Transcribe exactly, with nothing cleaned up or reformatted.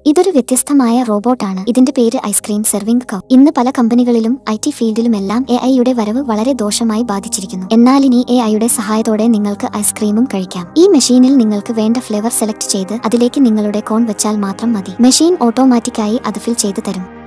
ഇതൊരു വ്യത്യസ്തമായ റോബോട്ടാണ്. ഇതിന്റെ പേര് ഐസ്ക്രീം സെർവിംഗ് കൗ. ഇന്ന് പല കമ്പനികളിലും ഐ ടി ഫീൽഡിലുമെല്ലാം എ ഐയുടെ വരവ് വളരെ ദോഷമായി ബാധിച്ചിരിക്കുന്നു. എന്നാൽ ഇനി എ ഐയുടെ സഹായത്തോടെ നിങ്ങൾക്ക് ഐസ്ക്രീമും കഴിക്കാം. ഈ മെഷീനിൽ നിങ്ങൾക്ക് വേണ്ട ഫ്ലേവർ സെലക്ട് ചെയ്ത് അതിലേക്ക് നിങ്ങളുടെ കോൺ വെച്ചാൽ മാത്രം മതി. മെഷീൻ ഓട്ടോമാറ്റിക്കായി അത് ഫിൽ ചെയ്ത് തരും.